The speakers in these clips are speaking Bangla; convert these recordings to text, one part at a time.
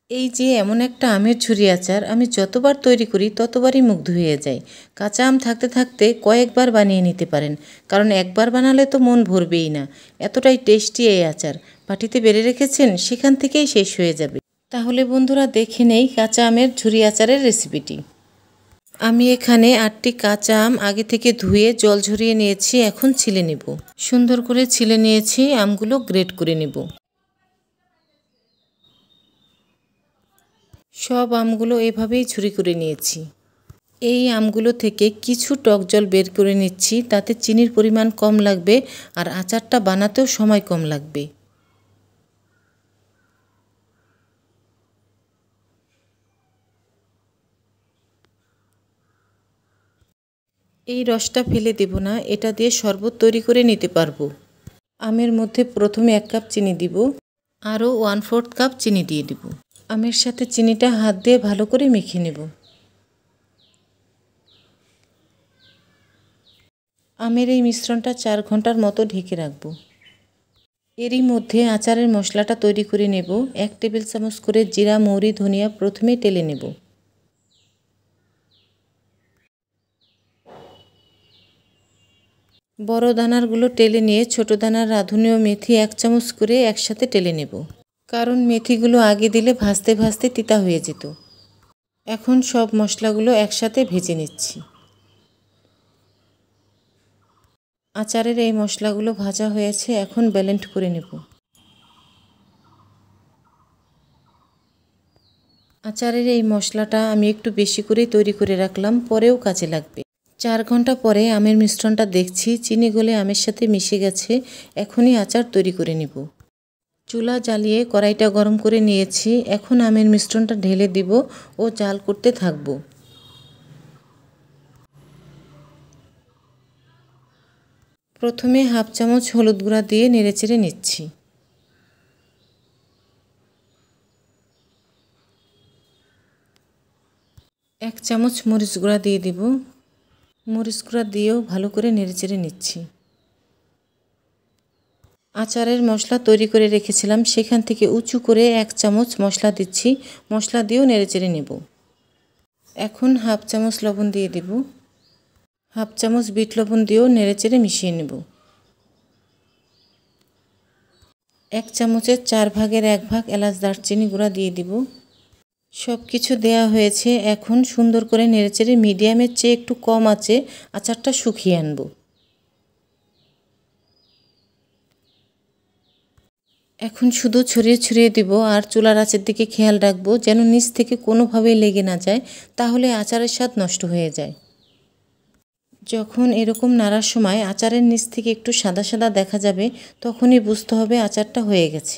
এই যে এমন একটা আমের ঝুরি আচার আমি যতবার তৈরি করি ততবারই মুগ্ধ হয়ে যাই। কাঁচা আম থাকতে থাকতে কয়েকবার বানিয়ে নিতে পারেন, কারণ একবার বানালে তো মন ভরবেই না। এতটাই টেস্টি এই আচার। বাটিতে বেড়ে রেখেছেন, সেখান থেকেই শেষ হয়ে যাবে। তাহলে বন্ধুরা দেখে নেই কাঁচা আমের ঝুরি আচারের রেসিপিটি। আমি এখানে 8টি কাঁচা আম আগে থেকে ধুয়ে জল ঝরিয়ে নিয়েছি, এখন ছিলে নেব। সুন্দর করে ছিলে নিয়েছি, আমগুলো গ্রেট করে নেব। সব আমগুলো এভাবেই ঝুরি করে নিয়েছি। এই আমগুলো থেকে কিছু টক জল বের করে নিচ্ছি, তাতে চিনির পরিমাণ কম লাগবে আর আচারটা বানাতেও সময় কম লাগবে। এই রসটা ফেলে দেব না, এটা দিয়ে শরবত তৈরি করে নিতে পারবো। আমের মধ্যে প্রথমে 1 কাপ চিনি দিব, আরও 1/4 কাপ চিনি দিয়ে দিব। আমের সাথে চিনিটা হাত দিয়ে ভালো করে মেখে নেব। আমের এই মিশ্রণটা 4 ঘন্টার মতো ঢেকে রাখবো। এরই মধ্যে আচারের মশলাটা তৈরি করে নেব। 1 টেবিল চামচ করে জিরা, মৌরি, ধনিয়া প্রথমে টেলে নেব। বড় দানারগুলো টেলে নিয়ে ছোট দানার রাঁধুনি ও মেথি 1 চামচ করে একসাথে টেলে নেব, কারণ মেথিগুলো আগে দিলে ভাজতে ভাজতে তিতা হয়ে যেত। এখন সব মশলাগুলো একসাথে ভেজে নিচ্ছি। আচারের এই মশলাগুলো ভাজা হয়েছে, এখন ব্লেন্ড করে নেব। আচারের এই মশলাটা আমি একটু বেশি করেই তৈরি করে রাখলাম, পরেও কাজে লাগবে। 4 ঘন্টা পরে আমের মিশ্রণটা দেখছি চিনি গলে আমের সাথে মিশে গেছে। এখনই আচার তৈরি করে নিব। চুলা জ্বালিয়ে কড়াইটা গরম করে নিয়েছি, এখন আমের মিশ্রণটা ঢেলে দিব ও জাল করতে থাকব। প্রথমে 1/2 চামচ হলুদ গুঁড়া দিয়ে নেড়েচেড়ে নিচ্ছি। 1 চামচ মরিচ গুঁড়া দিয়ে দিব। মরিচ গুঁড়া দিয়েও ভালো করে নেড়েচেড়ে নিচ্ছি। আচারের মশলা তৈরি করে রেখেছিলাম, সেখান থেকে উঁচু করে 1 চামচ মশলা দিচ্ছি। মশলা দিয়েও নেড়েচেড়ে নেব। এখন 1/2 চামচ লবণ দিয়ে দেব। 1/2 চামচ বিট লবণ দিয়েও নেড়েচেড়ে মিশিয়ে নেব। 1 চামচের 4 ভাগের 1 ভাগ এলাচ দারচিনি গুঁড়া দিয়ে দিব। সব কিছু দেয়া হয়েছে, এখন সুন্দর করে নেড়েচেড়ে মিডিয়ামের চেয়ে একটু কম আঁচে আচারটা শুকিয়ে আনব। এখন শুধু ছড়িয়ে ছড়িয়ে দিব আর চুলার আঁচের দিকে খেয়াল রাখবো যেন নিচ থেকে কোনোভাবেই লেগে না যায়, তাহলে আচারের স্বাদ নষ্ট হয়ে যায়। যখন এরকম নাড়ার সময় আচারের নিচ থেকে একটু সাদা সাদা দেখা যাবে, তখনই বুঝতে হবে আচারটা হয়ে গেছে।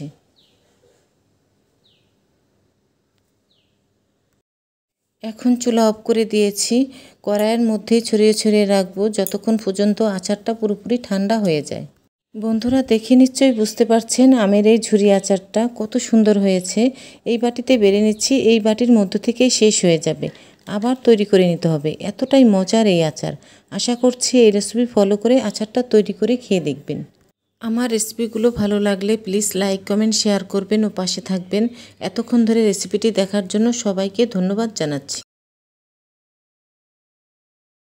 এখন চুলা অফ করে দিয়েছি। কড়াইয়ের মধ্যেই ছড়িয়ে ছড়িয়ে রাখবো যতক্ষণ পর্যন্ত আচারটা পুরোপুরি ঠান্ডা হয়ে যায়। বন্ধুরা দেখে নিশ্চয়ই বুঝতে পারছেন আমের এই ঝুরি আচারটা কত সুন্দর হয়েছে। এই বাটিতে বেড়ে নিচ্ছি, এই বাটির মধ্য থেকেই শেষ হয়ে যাবে। আবার তৈরি করে নিতে হবে, এতটাই মজার এই আচার। আশা করছি এই রেসিপি ফলো করে আচারটা তৈরি করে খেয়ে দেখবেন। আমার রেসিপিগুলো ভালো লাগলে প্লিজ লাইক, কমেন্ট, শেয়ার করবেন ও পাশে থাকবেন। এতক্ষণ ধরে রেসিপিটি দেখার জন্য সবাইকে ধন্যবাদ জানাচ্ছি।